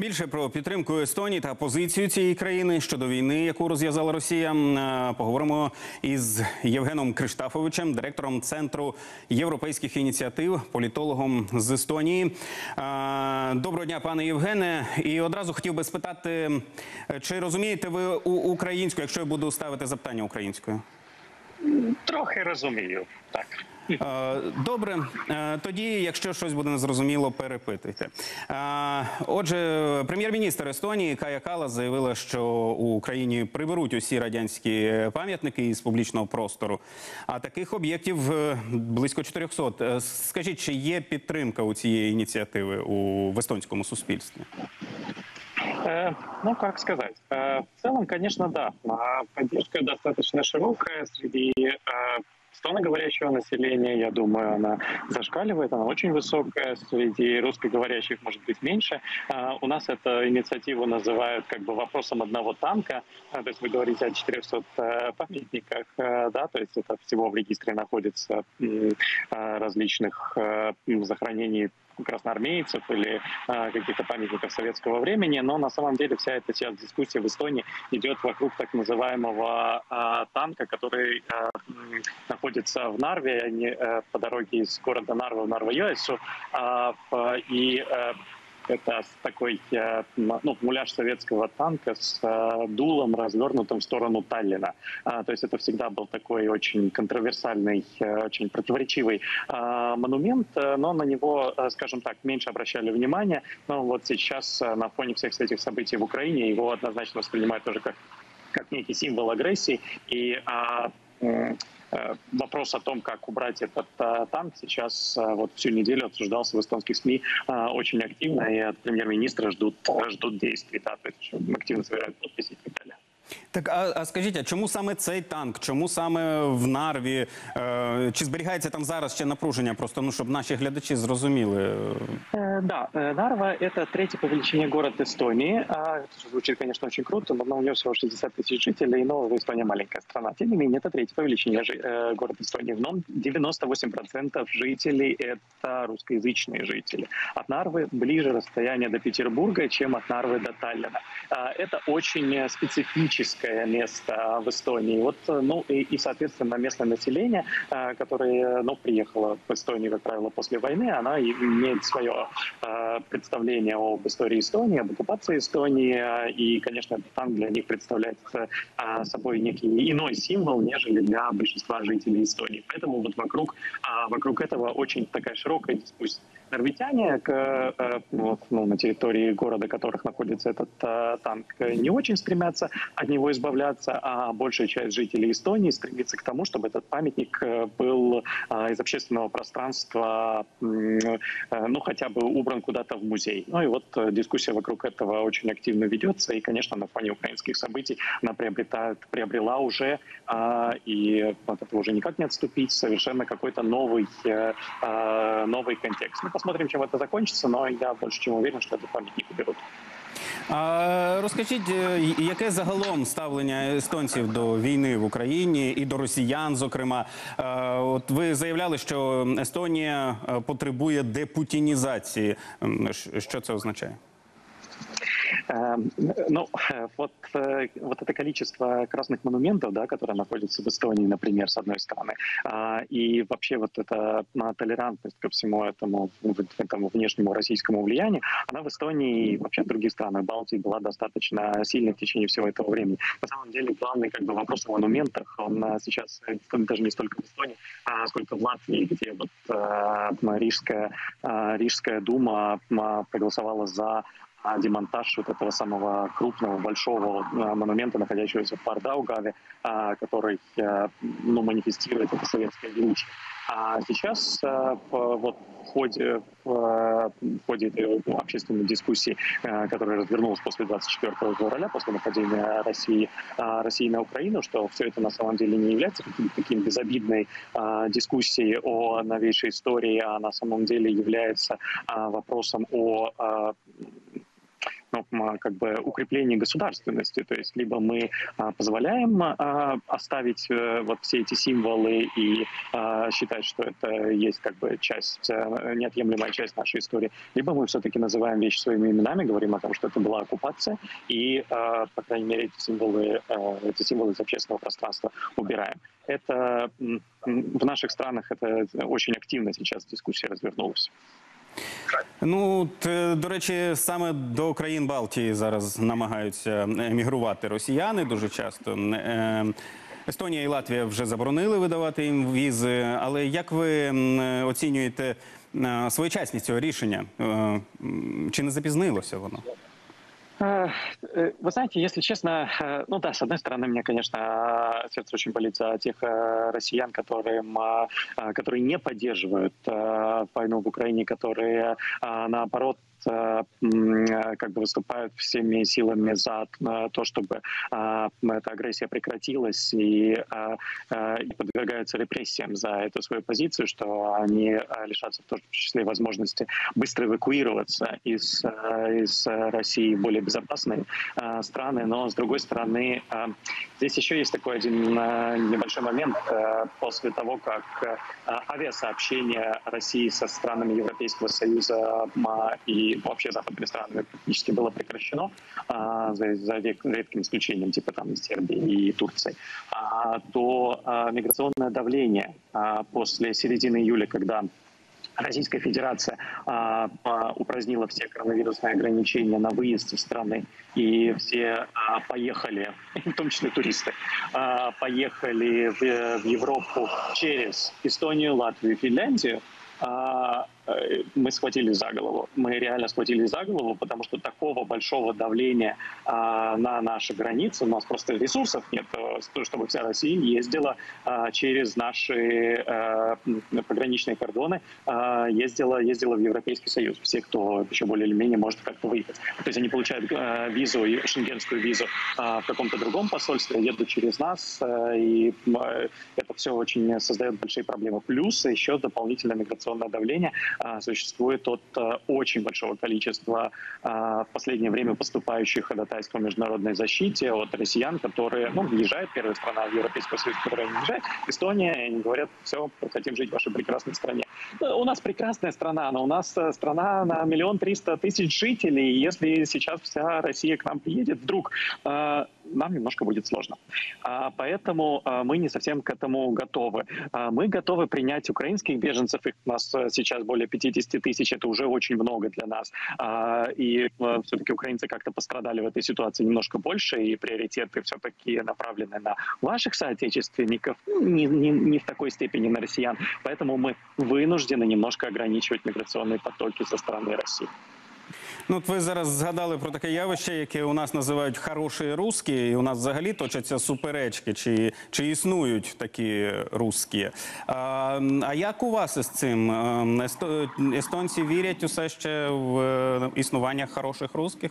Більше про підтримку Естонії та позицію цієї країни щодо війни, яку розв'язала Росія, поговоримо із Євгеном Криштафовичем, директором Центру європейських ініціатив, політологом з Естонії. Доброго дня, пане Євгене. І одразу хотів би спитати, чи розумієте ви українську, якщо я буду ставити запитання українською? Трохи розумію, так. Добре. Тоді, якщо щось буде незрозуміло, перепитуйте. Отже, прем'єр-міністр Естонії Кая Каллас заявила, що у Україні приберуть усі радянські пам'ятники із публічного простору. А таких об'єктів близько 400. Скажіть, чи є підтримка у цієї ініціативи в естонському суспільстві? Ну, как сказать. В целом, конечно, да. Поддержка достаточно широкая среди эстоноговорящего населения. Я думаю, она зашкаливает, она очень высокая. Среди русскоговорящих, может быть, меньше. У нас эту инициативу называют как бы вопросом одного танка. То есть вы говорите о 400 памятниках, да, то есть это всего в регистре находится различных захоронений красноармейцев или каких-то памятников советского времени, но на самом деле вся эта сейчас дискуссия в Эстонии идет вокруг так называемого танка, который находится в Нарве, по дороге из города Нарва в Нарва-Йоэссу, и это такой муляж советского танка с дулом, развернутым в сторону Таллина. То есть это всегда был такой очень контроверсальный, очень противоречивый монумент, но на него, скажем так, меньше обращали внимания. Но вот сейчас на фоне всех этих событий в Украине его однозначно воспринимают тоже как некий символ агрессии. И вопрос о том, как убрать этот танк, сейчас вот всю неделю обсуждался в эстонских СМИ очень активно, и от премьер-министра ждут действий, да, то есть активно собирают подписи и так далее. Так, а скажіть, а чому саме цей танк? Чому саме в Нарві? Чи зберігається там зараз ще напруження? Просто, щоб наші глядачі зрозуміли. Да, Нарва – это третий по величине город Эстонии. Это звучит, конечно, очень круто, но у него всего 60 тысяч жителей, но Эстония маленькая страна. Тем не менее, это третий по величине город Эстонии. В нем 98% жителей – это русскоязычные жители. От Нарвы ближе расстояние до Петербурга, чем от Нарвы до Таллина. Это очень специфическое место в Эстонии. Вот, и, соответственно, местное население, которое приехало в Эстонию, как правило, после войны, оно имеет свое представление об истории Эстонии, об оккупации Эстонии. И, конечно, этот танк для них представляет собой некий иной символ, нежели для большинства жителей Эстонии. Поэтому вот вокруг этого очень такая широкая дискуссия. Норвитяне на территории города, которых находится этот танк, не очень стремятся от него избавляться, а большая часть жителей Эстонии стремится к тому, чтобы этот памятник был из общественного пространства, хотя бы убран куда-то в музей. Ну и вот дискуссия вокруг этого очень активно ведется, и, конечно, на фоне украинских событий она приобрела уже, и от этого уже никак не отступить, совершенно какой-то новый контекст. Посмотрим, чем это закончится, но я больше чем уверен, что этот памятник уберут. Розкажіть, яке загалом ставлення естонців до війни в Україні і до росіян, зокрема? От ви заявляли, що Естонія потребує депутінізації. Що це означає? Вот это количество красных монументов, да, которые находятся в Эстонии, например, с одной стороны, и вообще вот эта толерантность ко всему этому внешнему российскому влиянию, она в Эстонии и вообще в других странах Балтии была достаточно сильной в течение всего этого времени. На самом деле главный вопрос о монументах, он сейчас даже не столько в Эстонии, сколько в Латвии, где вот Рижская дума проголосовала за демонтаж вот этого самого крупного, большого монумента, находящегося в Пардаугаве, который манифестирует это советское величие. А сейчас в ходе этой общественной дискуссии, которая развернулась после 24 февраля, после нападения России на Украину, что все это на самом деле не является каким-то таким безобидной дискуссией о новейшей истории, а на самом деле является вопросом о как бы укрепление государственности. То есть либо мы позволяем оставить вот все эти символы и считать, что это есть как бы часть, неотъемлемая часть нашей истории, либо мы все-таки называем вещи своими именами, говорим о том, что это была оккупация, и, по крайней мере, эти символы из общественного пространства убираем. Это в наших странах это очень активно сейчас дискуссия развернулась. Ну, до речі, саме до країн Балтії зараз намагаються емігрувати росіяни дуже часто. Естонія і Латвія вже заборонили видавати їм візи. Але як ви оцінюєте своєчасність цього рішення? Чи не запізнилося воно? Вы знаете, если честно, ну да, с одной стороны, мне, конечно, сердце очень болит за тех россиян, которые не поддерживают войну в Украине, которые, наоборот, как бы выступают всеми силами за то, чтобы эта агрессия прекратилась и подвергаются репрессиям за эту свою позицию, что они лишатся в том числе возможности быстро эвакуироваться из России в более безопасные страны. Но, с другой стороны, здесь еще есть такой один небольшой момент. После того, как авиасообщение России со странами Европейского Союза и вообще западными странами практически было прекращено, за редким исключением, типа там Сербии и Турции, то миграционное давление после середины июля, когда Российская Федерация упразднила все коронавирусные ограничения на выезд из страны, и все поехали, в том числе туристы, поехали в Европу через Эстонию, Латвию, Финляндию, мы схватили за голову. Мы реально схватили за голову, потому что такого большого давления на наши границы, у нас просто ресурсов нет, чтобы вся Россия ездила через наши пограничные кордоны, ездила в Европейский Союз. Все, кто еще более или менее может как-то выехать. То есть они получают визу, шенгенскую визу в каком-то другом посольстве, едут через нас, и это все очень создает большие проблемы. Плюс еще дополнительное миграционное давление существует от очень большого количества в последнее время поступающих ходатайств о международной защите от россиян, которые, въезжают, первая страна в Европейский Союз, которая не въезжает, Эстония, и они говорят, все, хотим жить в вашей прекрасной стране. У нас прекрасная страна, но у нас страна на 1 300 000 жителей, и если сейчас вся Россия к нам приедет, вдруг нам немножко будет сложно. Поэтому мы не совсем к этому готовы. Мы готовы принять украинских беженцев, их у нас сейчас более 50 тысяч, это уже очень много для нас. И все-таки украинцы как-то пострадали в этой ситуации немножко больше, и приоритеты все-таки направлены на ваших соотечественников, не в такой степени на россиян. Поэтому мы вынуждены немножко ограничивать миграционные потоки со стороны России. Ну, от ви зараз згадали про таке явище, яке у нас називають «хороші русські», і у нас взагалі точаться суперечки, чи існують такі русські. А як у вас із цим? Естонці вірять усе ще в існування хороших русських?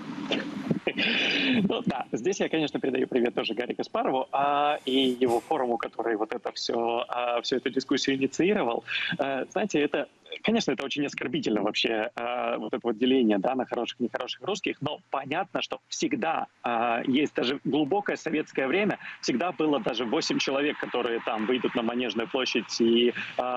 Ну да, здесь я, конечно, передаю привет тоже Гарри Каспарову и его форуму, который вот это всю эту дискуссию инициировал. Знаете, это, конечно, это очень оскорбительно вообще, вот это вот деление, да, на хороших и нехороших русских, но понятно, что всегда есть даже глубокое советское время, всегда было даже 8 человек, которые там выйдут на Манежную площадь и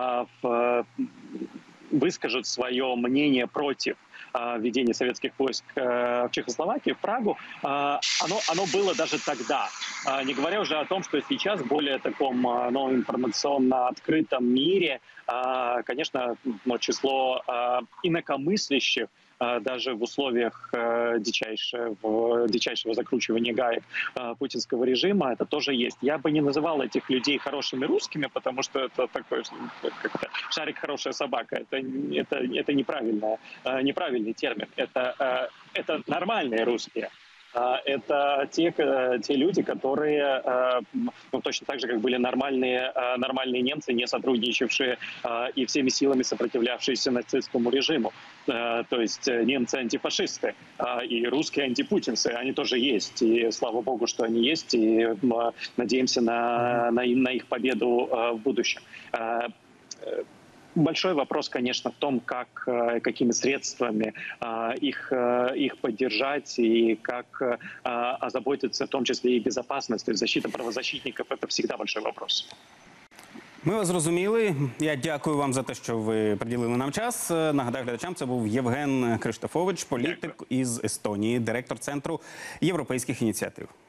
выскажут свое мнение против введения советских войск в Чехословакию, в Прагу, оно было даже тогда. Не говоря уже о том, что сейчас в более таком информационно открытом мире, конечно, число инакомыслящих даже в условиях дичайшего закручивания гаек путинского режима, это тоже есть. Я бы не называл этих людей хорошими русскими, потому что это такой, как-то шарик хорошая собака. Это неправильный термин. Это нормальные русские. Это те люди, которые, точно так же, как были нормальные немцы, не сотрудничавшие и всеми силами сопротивлявшиеся нацистскому режиму. То есть немцы-антифашисты и русские антипутинцы, они тоже есть. И слава богу, что они есть, и надеемся на их победу в будущем. большой вопрос, конечно, в том, какими средствами их поддержать и как озаботиться, в том числе и безопасностью, защита правозащитников. Это всегда большой вопрос. Ми вас зрозуміли. Я дякую вам за те, що ви приділили нам час. Нагадаю глядачам, це був Євген Криштофович, політик із Естонії, директор Центру європейських ініціатив.